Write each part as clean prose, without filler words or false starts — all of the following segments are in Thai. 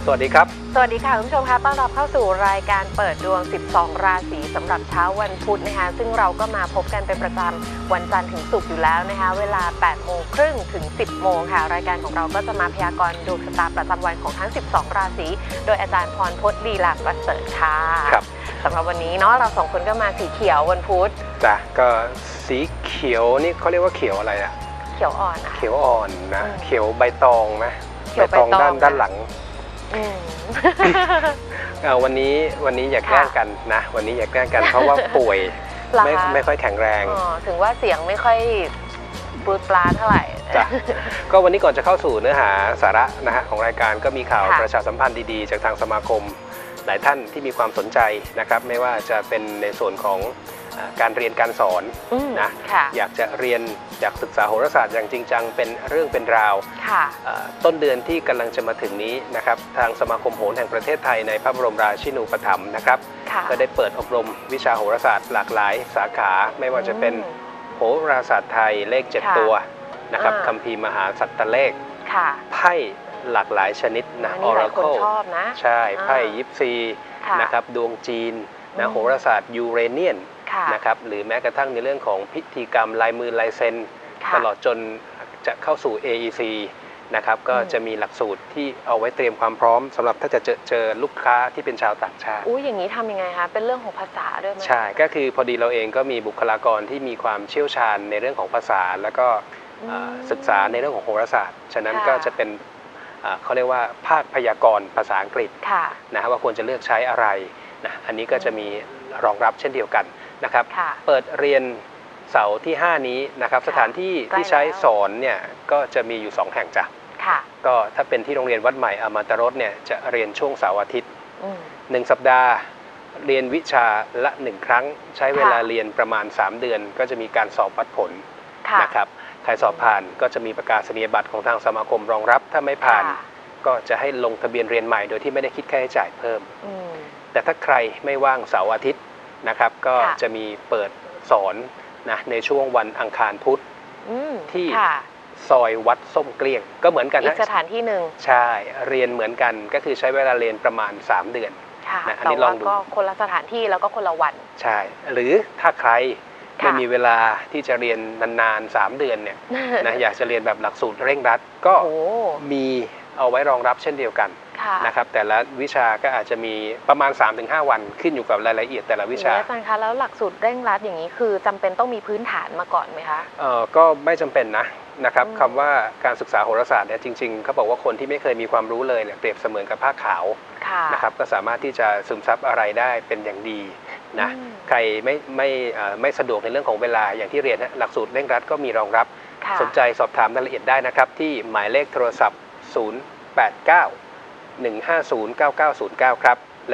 สวัสดีครับสวัสดีค่ะคุณผู้ชมคะต้อนรับเข้าสู่รายการเปิดดวง12ราศีสำหรับเช้าวันพุธนะคะซึ่งเราก็มาพบกันเป็นประจำวันจันทร์ถึงศุกร์อยู่แล้วนะคะเวลา 8:30 น.ถึง 10 โมงค่ะรายการของเราก็จะมาพยากรณ์ดวงชะตาประจำวันของทั้ง12ราศีโดยอาจารย์พรพจน์ลีลาประเสริฐค่ะครับสำหรับวันนี้เนาะเราสองคนก็มาสีเขียววันพุธจ้ะก็สีเขียวนี่เขาเรียกว่าเขียวอะไรอะเขียวอ่อนนะเขียวอ่อนนะเขียวใบตองไหมเขียวใบตองด้านหลังวันนี้อย่าแกล้งกันนะวันนี้อย่าแกล้งกันเพราะว่าป่วยไม่ค่อยแข็งแรงถึงว่าเสียงไม่ค่อยปลุกปลาเท่าไหร่จ้ะก็วันนี้ก่อนจะเข้าสู่เนื้อหาสาระนะฮะของรายการก็มีข่าวประชาสัมพันธ์ดีๆจากทางสมาคมหลายท่านที่มีความสนใจนะครับไม่ว่าจะเป็นในส่วนของการเรียนการสอนนะอยากจะเรียนอยากศึกษาโหราศาสตร์อย่างจริงจังเป็นเรื่องเป็นราวต้นเดือนที่กำลังจะมาถึงนี้นะครับทางสมาคมโหราแห่งประเทศไทยในพระบรมราชินูปถัมภ์นะครับก็ได้เปิดอบรมวิชาโหราศาสตร์หลากหลายสาขาไม่ว่าจะเป็นโหราศาสตร์ไทยเลข7ตัวนะครับคัมภีร์มหาสัตตเลขไพ่หลากหลายชนิดนะออราเคิลใช่ไพ่ยิปซีนะครับดวงจีนนะโหราศาสตร์ยูเรเนียนนะครับหรือแม้กระทั่งในเรื่องของพิธีกรรมลายมือลายเซ็นตลอดจนจะเข้าสู่ AEC นะครับก็จะมีหลักสูตรที่เอาไว้เตรียมความพร้อมสำหรับถ้าจะเจอลูกค้าที่เป็นชาวต่างชาติอย่างนี้ทำยังไงคะเป็นเรื่องของภาษาด้วยไหมใช่ก็คือพอดีเราเองก็มีบุคลากรที่มีความเชี่ยวชาญในเรื่องของภาษาแล้วก็ศึกษาในเรื่องของโหราศาสตร์ฉะนั้นก็จะเป็นเขาเรียกว่าภาคพยากรณ์ภาษาอังกฤษนะว่าควรจะเลือกใช้อะไรนะอันนี้ก็จะมีรองรับเช่นเดียวกันนะครับเปิดเรียนเสาร์ที่5นี้นะครับสถานที่ที่ใช้สอนเนี่ยก็จะมีอยู่2แห่งจ้ะก็ถ้าเป็นที่โรงเรียนวัดใหม่อมตรสเนี่ยจะเรียนช่วงเสาร์อาทิตย์1 สัปดาห์เรียนวิชาละ1 ครั้งใช้เวลาเรียนประมาณ3 เดือนก็จะมีการสอบวัดผลนะครับใครสอบผ่านก็จะมีประกาศนียบัตรของทางสมาคมรองรับถ้าไม่ผ่านก็จะให้ลงทะเบียนเรียนใหม่โดยที่ไม่ได้คิดค่าใช้จ่ายเพิ่มแต่ถ้าใครไม่ว่างเสาร์อาทิตย์นะครับก็จะมีเปิดสอนนะในช่วงวันอังคารพุธที่ซอยวัดส้มเกลี้ยงก็เหมือนกันอีกสถานที่หนึ่งใช่เรียนเหมือนกันก็คือใช้เวลาเรียนประมาณ3 เดือนนะอันนี้ลองดูก็คนละสถานที่แล้วก็คนละวันใช่หรือถ้าใครไม่มีเวลาที่จะเรียนนานๆ3 เดือนเนี่ยนะอยากจะเรียนแบบหลักสูตรเร่งรัดก็มีเอาไว้รองรับเช่นเดียวกันนะครับแต่ละวิชาก็อาจจะมีประมาณ 3-5 วันขึ้นอยู่กับรายละเอียดแต่ละวิชาอาจารย์คะแล้วหลักสูตรเร่งรัดอย่างนี้คือจำเป็นต้องมีพื้นฐานมาก่อนไหมคะก็ไม่จำเป็นนะครับคำว่าการศึกษาโหราศาสตร์เนี่ยจริงๆเขาบอกว่าคนที่ไม่เคยมีความรู้เลยเนี่ยเปรียบเสมือนกับผ้าขาวนะครับก็สามารถที่จะซึมซับอะไรได้เป็นอย่างดีนะใครไม่สะดวกในเรื่องของเวลาอย่างที่เรียนหลักสูตรเร่งรัดก็มีรองรับสนใจสอบถามรายละเอียดได้นะครับที่หมายเลขโทรศัพท์089-150-9909ครับและ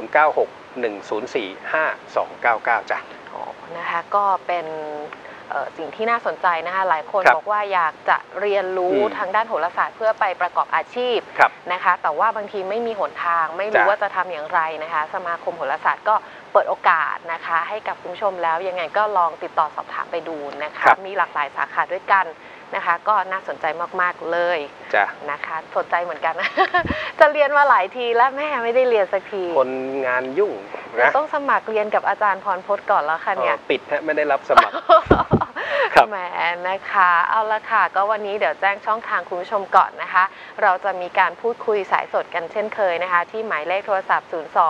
096-104-5299 จ้ะนะคะก็เป็นสิ่งที่น่าสนใจนะคะหลายคนบอกว่าอยากจะเรียนรู้ทางด้านโหราศาสตร์เพื่อไปประกอบอาชีพนะคะแต่ว่าบางทีไม่มีหนทางไม่รู้ว่าจะทำอย่างไรนะคะสมาคมโหราศาสตร์ก็เปิดโอกาสนะคะให้กับคุณผู้ชมแล้วยังไงก็ลองติดต่อสอบถามไปดูนะคะมีหลากหลายสาขาด้วยกันนะคะก็น่าสนใจมากๆเลยนะคะสนใจเหมือนกันนะจะเรียนมาหลายทีแล้วแม่ไม่ได้เรียนสักทีคนงานยุ่งนะต้องสมัครเรียนกับอาจารย์พรพจน์ก่อนแล้วค่ะเนี่ยปิดไม่ได้รับสมัครแหมนะคะเอาละค่ะก็วันนี้เดี๋ยวแจ้งช่องทางคุณผู้ชมก่อนนะคะเราจะมีการพูดคุยสายสดกันเช่นเคยนะคะที่หมายเลขโทรศัพท์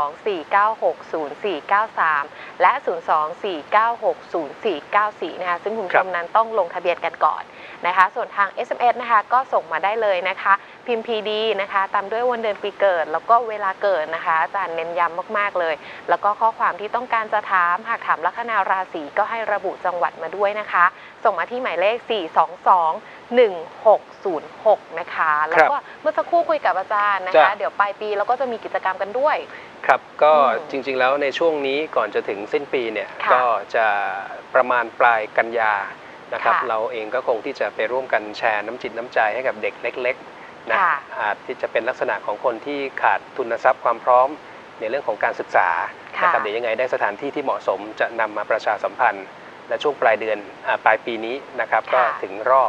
024960493และ024960494นะคะซึ่งคุณผู้ชมนั้นต้องลงทะเบียนกันก่อนนะคะส่วนทาง SMS นะคะก็ส่งมาได้เลยนะคะพิมพ์ PD นะคะตามด้วยวันเดือนปีเกิดแล้วก็เวลาเกิดนะคะอาจารย์เน้นย้ำมากๆเลยแล้วก็ข้อความที่ต้องการจะถามหากถามลัคนาราศีก็ให้ระบุจังหวัดมาด้วยนะคะส่งมาที่หมายเลข4221606นะคะแล้วก็เมื่อสักครู่คุยกับอาจารย์นะคะเดี๋ยวปลายปีเราก็จะมีกิจกรรมกันด้วยครับก็จริงๆแล้วในช่วงนี้ก่อนจะถึงสิ้นปีเนี่ยก็จะประมาณปลายกันยานะครับเราเองก็คงที่จะไปร่วมกันแชร์น้ำจิตน้ำใจให้กับเด็กเล็กๆนะอาจที่จะเป็นลักษณะของคนที่ขาดทุนทรัพย์ความพร้อมในเรื่องของการศึกษานะครับเดี๋ยวยังไงได้สถานที่ที่เหมาะสมจะนำมาประชาสัมพันธ์และช่วงปลายเดือนปลายปีนี้นะครับก็ถึงรอบ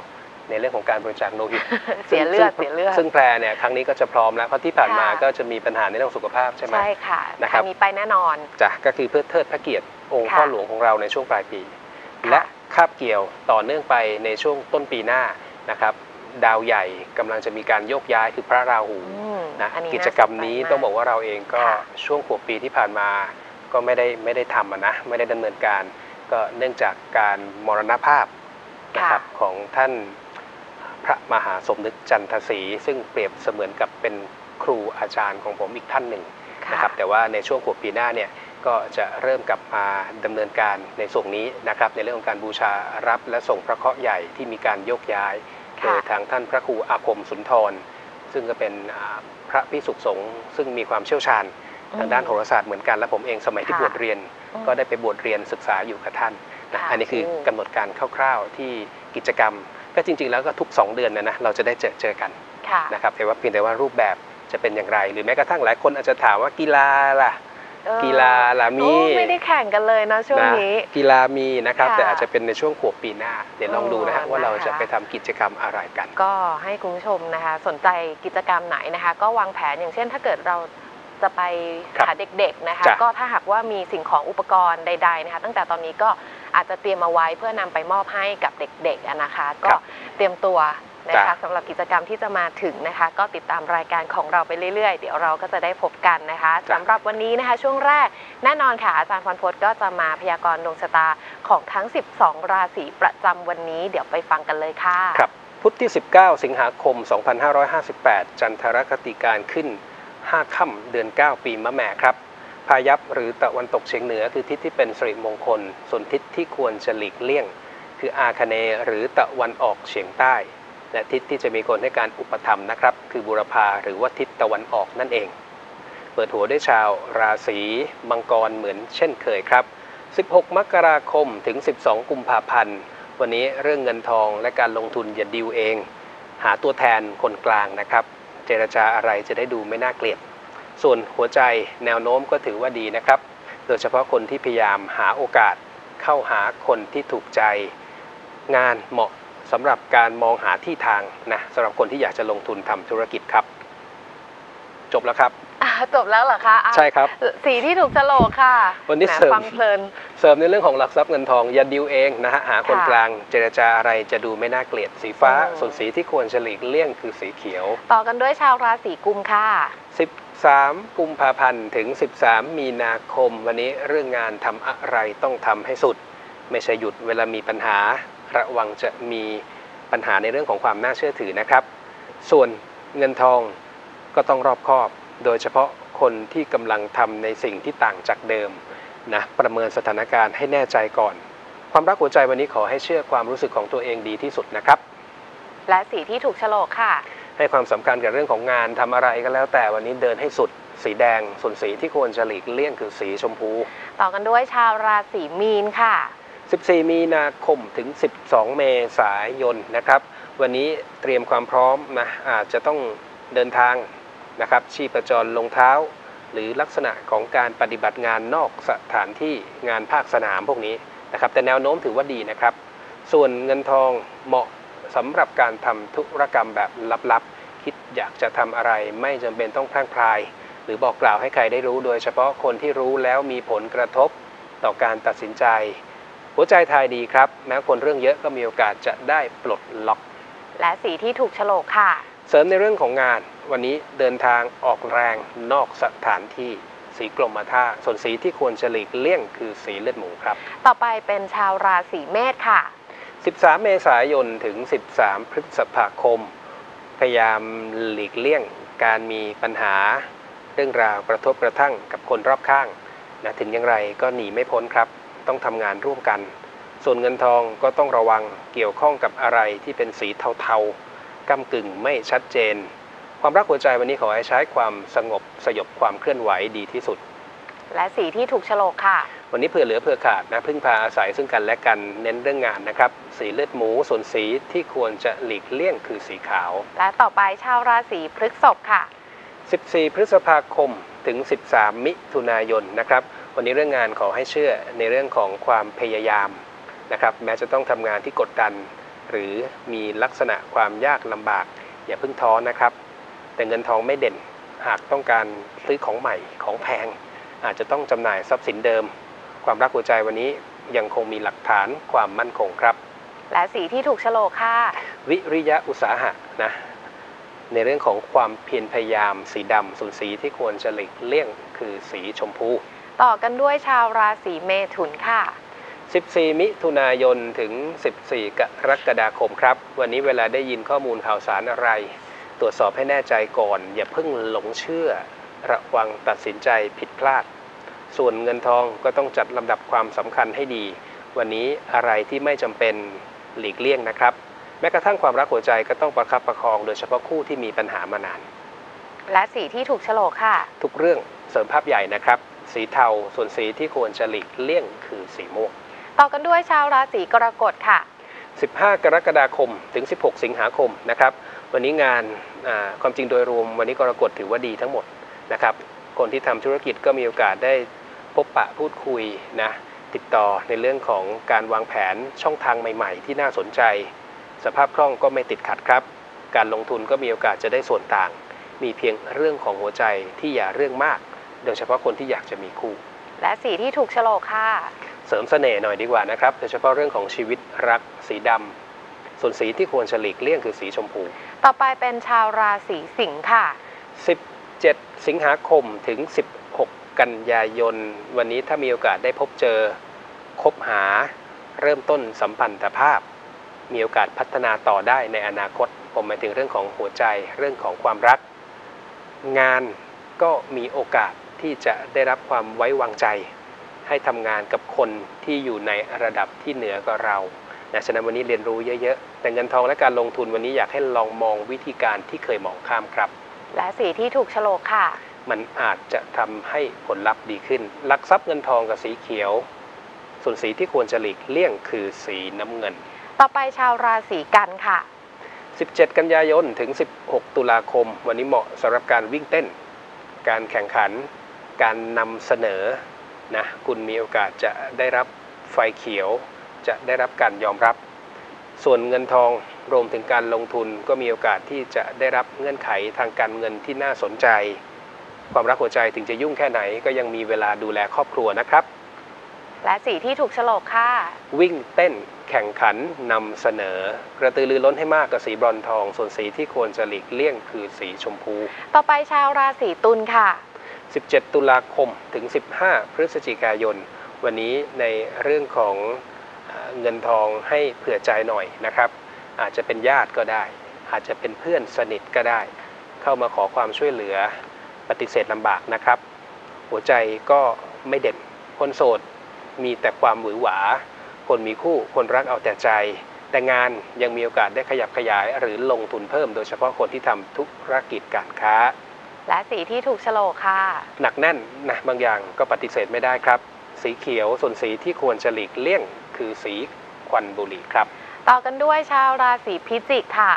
ในเรื่องของการบริจาคโลหิตเสียเลือดซึ่งแพรเนี่ยครั้งนี้ก็จะพร้อมแล้วเพราะที่ผ่านมาก็จะมีปัญหาในเรื่องสุขภาพใช่ไหมใช่ค่ะนะครับมีไปแน่นอนจ้ะก็คือเพื่อเทิดพระเกียรติองค์พ่อหลวงของเราในช่วงปลายปีและคาบเกี่ยวต่อเนื่องไปในช่วงต้นปีหน้านะครับดาวใหญ่กำลังจะมีการโยกย้ายคือพระราหูนะกิจกรรมนี้ต้องบอกว่าเราเองก็ช่วงขวบปีที่ผ่านมาก็ไม่ได้ทำนะไม่ได้ดำเนินการก็เนื่องจากการมรณภาพนะครับของท่านพระมหาสมนึกจันทศรีซึ่งเปรียบเสมือนกับเป็นครูอาจารย์ของผมอีกท่านหนึ่งนะครับแต่ว่าในช่วงขวบปีหน้าเนี่ยก็จะเริ่มกลับมาดำเนินการในส่วนนี้นะครับในเรื่องของการบูชารับและส่งพระเคราะห์ใหญ่ที่มีการโยกย้ายโดยทางท่านพระครูอาคมสุนทรซึ่งก็เป็นพระภิกษุสงฆ์ซึ่งมีความเชี่ยวชาญทางด้านโหราศาสตร์เหมือนกันและผมเองสมัยที่บวชเรียนก็ได้ไปบวชเรียนศึกษาอยู่กับท่านนะอันนี้คือกำหนดการคร่าวๆที่กิจกรรมก็จริงๆแล้วก็ทุก2 เดือนนะเราจะได้เจอกันนะครับแต่ว่าเพียงแต่ว่ารูปแบบจะเป็นอย่างไรหรือแม้กระทั่งหลายคนอาจจะถามว่ากีฬาล่ะกีฬาล่ะมีไม่ได้แข่งกันเลยนะช่วงนี้กีฬามีนะครับแต่อาจจะเป็นในช่วงขวบปีหน้าเดี๋ยวลองดูนะฮะว่าเราจะไปทำกิจกรรมอะไรกันก็ให้คุณผู้ชมนะคะสนใจกิจกรรมไหนนะคะก็วางแผนอย่างเช่นถ้าเกิดเราจะไปหาเด็กๆนะคะก็ถ้าหากว่ามีสิ่งของอุปกรณ์ใดๆนะคะตั้งแต่ตอนนี้ก็อาจจะเตรียมเอาไว้เพื่อนำไปมอบให้กับเด็กๆนะคะก็เตรียมตัวนะคะสำหรับกิจกรรมที่จะมาถึงนะคะก็ติดตามรายการของเราไปเรื่อยๆเดี๋ยวเราก็จะได้พบกันนะคะสำหรับวันนี้นะคะช่วงแรกแน่นอนค่ะอาจารย์พรพจน์ก็จะมาพยากรณ์ดวงชะตาของทั้ง12ราศีประจำวันนี้เดี๋ยวไปฟังกันเลยค่ะครับพุธที่19 สิงหาคม 2558 จันทรคติการขึ้น5 ค่ำเดือน 9 ปีมะแม่ครับพายัพหรือตะวันตกเฉียงเหนือคือทิศที่เป็นสิริมงคลส่วนทิศที่ควรจะหลีกเลี่ยงคืออาคเนย์หรือตะวันออกเฉียงใต้และทิศที่จะมีคนให้การอุปถัมภ์นะครับคือบูรพาหรือว่าทิศตะวันออกนั่นเองเปิดหัวด้วยชาวราศีมังกรเหมือนเช่นเคยครับ16 มกราคมถึง12 กุมภาพันธ์วันนี้เรื่องเงินทองและการลงทุนอย่าดิวเองหาตัวแทนคนกลางนะครับเจรจาอะไรจะได้ดูไม่น่าเกลียดส่วนหัวใจแนวโน้มก็ถือว่าดีนะครับโดยเฉพาะคนที่พยายามหาโอกาสเข้าหาคนที่ถูกใจงานเหมาะสำหรับการมองหาที่ทางนะสำหรับคนที่อยากจะลงทุนทำธุรกิจครับจบแล้วครับจบแล้วเหรอคะใช่ครับสีที่ถูกโฉลกค่ะวันนี้เสริมในเรื่องของหลักทรัพย์เงินทองอย่าดิวเองนะฮะหาคนกลางเจรจาอะไรจะดูไม่น่าเกลียดสีฟ้าส่วนสีที่ควรจะหลีกเลี่ยงคือสีเขียวต่อกันด้วยชาวราศีกุมค่ะ 13 กุมภาพันธ์ถึง13 มีนาคมวันนี้เรื่องงานทำอะไรต้องทำให้สุดไม่ใช่หยุดเวลามีปัญหาระวังจะมีปัญหาในเรื่องของความน่าเชื่อถือนะครับส่วนเงินทองก็ต้องรอบคอบโดยเฉพาะคนที่กำลังทำในสิ่งที่ต่างจากเดิมนะประเมินสถานการณ์ให้แน่ใจก่อนความรักหัวใจวันนี้ขอให้เชื่อความรู้สึกของตัวเองดีที่สุดนะครับและสีที่ถูกโฉลกค่ะให้ความสำคัญกับเรื่องของงานทำอะไรก็แล้วแต่วันนี้เดินให้สุดสีแดงส่วนสีที่ควรจะหลีกเลี่ยงคือสีชมพูต่อกันด้วยชาวราศีมีนค่ะ 14 มีนาคมถึง12 เมษายนนะครับวันนี้เตรียมความพร้อมนะอาจจะต้องเดินทางนะครับชีพจรลงเท้าหรือลักษณะของการปฏิบัติงานนอกสถานที่งานภาคสนามพวกนี้นะครับแต่แนวโน้มถือว่าดีนะครับส่วนเงินทองเหมาะสำหรับการทำธุรกรรมแบบลับๆคิดอยากจะทำอะไรไม่จำเป็นต้องพร่างพรายหรือบอกกล่าวให้ใครได้รู้โดยเฉพาะคนที่รู้แล้วมีผลกระทบต่อการตัดสินใจหัวใจทายดีครับแม้คนเรื่องเยอะก็มีโอกาสจะได้ปลดล็อกและสีที่ถูกโฉลกค่ะเสริมในเรื่องของงานวันนี้เดินทางออกแรงนอกสถานที่สีกรมท่าส่วนสีที่ควรจะหลีกเลี่ยงคือสีเลือดหมูครับต่อไปเป็นชาวราศีเมษค่ะ 13 เมษายนถึง13 พฤษภาคมพยายามหลีกเลี่ยงการมีปัญหาเรื่องราวกระทบกระทั่งกับคนรอบข้างนะถึงอย่างไรก็หนีไม่พ้นครับต้องทำงานร่วมกันส่วนเงินทองก็ต้องระวังเกี่ยวข้องกับอะไรที่เป็นสีเทาๆก้ำกึ่งไม่ชัดเจนความรักหัวใจวันนี้ขอให้ใช้ความสงบสยบความเคลื่อนไหวดีที่สุดและสีที่ถูกโฉลกค่ะวันนี้เผื่อเหลือเผื่อขาดนะพึ่งพาอาศัยซึ่งกันและกันเน้นเรื่องงานนะครับสีเลือดหมูส่วนสีที่ควรจะหลีกเลี่ยงคือสีขาวและต่อไปชาวราศีพฤษภค่ะ 14 พฤษภาคมถึง13 มิถุนายนนะครับวันนี้เรื่องงานขอให้เชื่อในเรื่องของความพยายามนะครับแม้จะต้องทำงานที่กดดันหรือมีลักษณะความยากลำบากอย่าเพิ่งท้อนะครับแต่เงินทองไม่เด่นหากต้องการซื้อของใหม่ของแพงอาจจะต้องจำหน่ายทรัพย์สินเดิมความรักหัวใจวันนี้ยังคงมีหลักฐานความมั่นคงครับและสีที่ถูกโฉลกค่ะวิริยะอุตสาหะนะในเรื่องของความเพียรพยายามสีดำส่วนสีที่ควรจะหลีกเลี่ยงคือสีชมพูต่อกันด้วยชาวราศีเมถุนค่ะ 14 มิถุนายนถึง 14 กรกฎาคมครับวันนี้เวลาได้ยินข้อมูลข่าวสารอะไรตรวจสอบให้แน่ใจก่อนอย่าเพิ่งหลงเชื่อระวังตัดสินใจผิดพลาดส่วนเงินทองก็ต้องจัดลำดับความสำคัญให้ดีวันนี้อะไรที่ไม่จำเป็นหลีกเลี่ยงนะครับแม้กระทั่งความรักหัวใจก็ต้องประคับประคองโดยเฉพาะคู่ที่มีปัญหามานานและสีที่ถูกโฉลกค่ะทุกเรื่องเสริมภาพใหญ่นะครับสีเทาส่วนสีที่ควรจะหลีกเลี่ยงคือสีม่วงต่อกันด้วยชาวราศีกรกฎค่ะ 15 กรกฎาคมถึง 16 สิงหาคมนะครับวันนี้งานความจริงโดยรวมวันนี้กรกฎถือว่าดีทั้งหมดนะครับคนที่ทำธุรกิจก็มีโอกาสได้พบปะพูดคุยนะติดต่อในเรื่องของการวางแผนช่องทางใหม่ๆที่น่าสนใจสภาพคล่องก็ไม่ติดขัดครับการลงทุนก็มีโอกาสจะได้ส่วนต่างมีเพียงเรื่องของหัวใจที่อย่าเรื่องมากโดยเฉพาะคนที่อยากจะมีคู่และสีที่ถูกโฉลกค่ะเสริมเสน่ห์หน่อยดีกว่านะครับโดยเฉพาะเรื่องของชีวิตรักสีดำส่วนสีที่ควรจะหลีกเลี่ยงคือสีชมพูต่อไปเป็นชาวราศีสิงค์ค่ะ 17 สิงหาคมถึง 16 กันยายนวันนี้ถ้ามีโอกาสได้พบเจอคบหาเริ่มต้นสัมพันธภาพมีโอกาสพัฒนาต่อได้ในอนาคตผมหมายถึงเรื่องของหัวใจเรื่องของความรักงานก็มีโอกาสที่จะได้รับความไว้วางใจให้ทำงานกับคนที่อยู่ในระดับที่เหนือกว่าเราฉะนั้นวันนี้เรียนรู้เยอะๆแต่เงินทองและการลงทุนวันนี้อยากให้ลองมองวิธีการที่เคยมองข้ามครับและสีที่ถูกโฉลกค่ะมันอาจจะทำให้ผลลัพธ์ดีขึ้นหลักทรัพย์เงินทองกับสีเขียวส่วนสีที่ควรจะหลีกเลี่ยงคือสีน้ำเงินต่อไปชาวราศีกันค่ะ 17 กันยายนถึง 16 ตุลาคมวันนี้เหมาะสำหรับการวิ่งเต้นการแข่งขันการนำเสนอนะคุณมีโอกาสจะได้รับไฟเขียวจะได้รับการยอมรับส่วนเงินทองรวมถึงการลงทุนก็มีโอกาสที่จะได้รับเงื่อนไขทางการเงินที่น่าสนใจความรักหัวใจถึงจะยุ่งแค่ไหนก็ยังมีเวลาดูแลครอบครัวนะครับและสีที่ถูกโฉลกค่ะวิ่งเต้นแข่งขันนำเสนอกระตือรือร้นให้มากกับสีบรอนซ์ทองส่วนสีที่ควรจะหลีกเลี่ยงคือสีชมพูต่อไปชาวราศีตุลค่ะ 17 ตุลาคมถึง 15 พฤศจิกายนวันนี้ในเรื่องของเงินทองให้เผื่อใจหน่อยนะครับอาจจะเป็นญาติก็ได้อาจจะเป็นเพื่อนสนิทก็ได้เข้ามาขอความช่วยเหลือปฏิเสธลำบากนะครับหัวใจก็ไม่เด่นคนโสดมีแต่ความหวือหวาคนมีคู่คนรักเอาแต่ใจแต่งานยังมีโอกาสได้ขยับขยายหรือลงทุนเพิ่มโดยเฉพาะคนที่ทำธุรกิจการค้าและสีที่ถูกโฉลกค่ะหนักแน่นนะบางอย่างก็ปฏิเสธไม่ได้ครับสีเขียวส่วนสีที่ควรจะหลีกเลี่ยงคือสีควันบุหรี่ครับต่อกันด้วยชาวราศีพิจิกค่ะ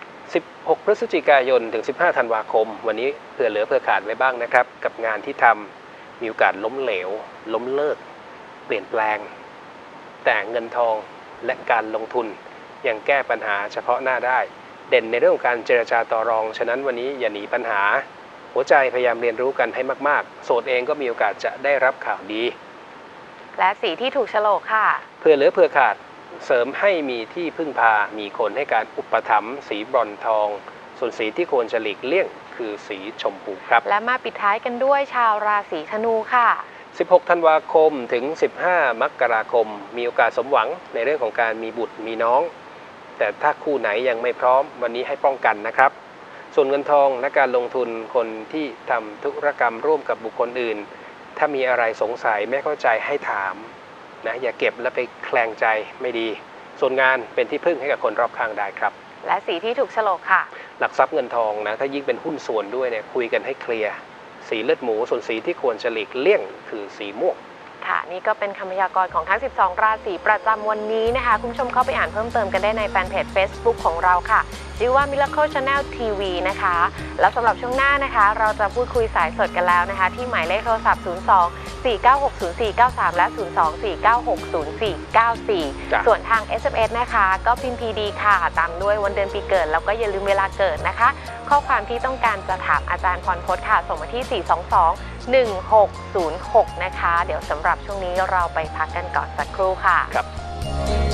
16 พฤศจิกายนถึง 15 ธันวาคมวันนี้เผื่อเหลือเผื่อขาดไว้บ้างนะครับกับงานที่ทำมีโอกาสล้มเหลวล้มเลิกเปลี่ยนแปลงแต่เงินทองและการลงทุนยังแก้ปัญหาเฉพาะหน้าได้เด่นในเรื่องของการเจรจาต่อรองฉะนั้นวันนี้อย่าหนีปัญหาหัวใจพยายามเรียนรู้กันให้มากๆโสดเองก็มีโอกาสจะได้รับข่าวดีและสีที่ถูกโฉลกค่ะเพื่อเหลือเผื่อขาดเสริมให้มีที่พึ่งพามีคนให้การอุปถัมภ์สีบรอนซ์ทองส่วนสีที่ควรจะหลีกเลี่ยงคือสีชมพูครับและมาปิดท้ายกันด้วยชาวราศีธนูค่ะ 16 ธันวาคมถึง 15 มกราคมมีโอกาสสมหวังในเรื่องของการมีบุตรมีน้องแต่ถ้าคู่ไหนยังไม่พร้อมวันนี้ให้ป้องกันนะครับส่วนเงินทองและการลงทุนคนที่ทำธุรกรรมร่วมกับบุคคลอื่นถ้ามีอะไรสงสัยไม่เข้าใจให้ถามนะอย่าเก็บแล้วไปแคลงใจไม่ดีส่วนงานเป็นที่พึ่งให้กับคนรอบข้างได้ครับและสีที่ถูกโฉลกค่ะหลักทรัพย์เงินทองนะถ้ายิ่งเป็นหุ้นส่วนด้วยเนี่ยคุยกันให้เคลียร์สีเลือดหมูส่วนสีที่ควรจะหลีกเลี่ยงคือสีม่วงค่ะนี่ก็เป็นคำพยากรณ์ของทั้ง12ราศีประจำวันนี้นะคะคุณผู้ชมเข้าไปอ่านเพิ่มเติมกันได้ในแฟนเพจ Facebook ของเราค่ะชื่อว่า Miracle Channel TV นะคะแล้วสำหรับช่วงหน้านะคะเราจะพูดคุยสายสดกันแล้วนะคะที่หมายเลขโทรศัพท์02 024960493 และ 024960494 ส่วนทาง SMS นะคะก็พิมพ์ PD ค่ะตามด้วยวันเดือนปีเกิดแล้วก็อย่าลืมเวลาเกิดนะคะข้อความที่ต้องการจะถามอาจารย์พรพจน์ค่ะส่งมาที่ 422-1606 นะคะเดี๋ยวสำหรับช่วงนี้เราไปพักกันก่อนสักครู่ค่ะครับ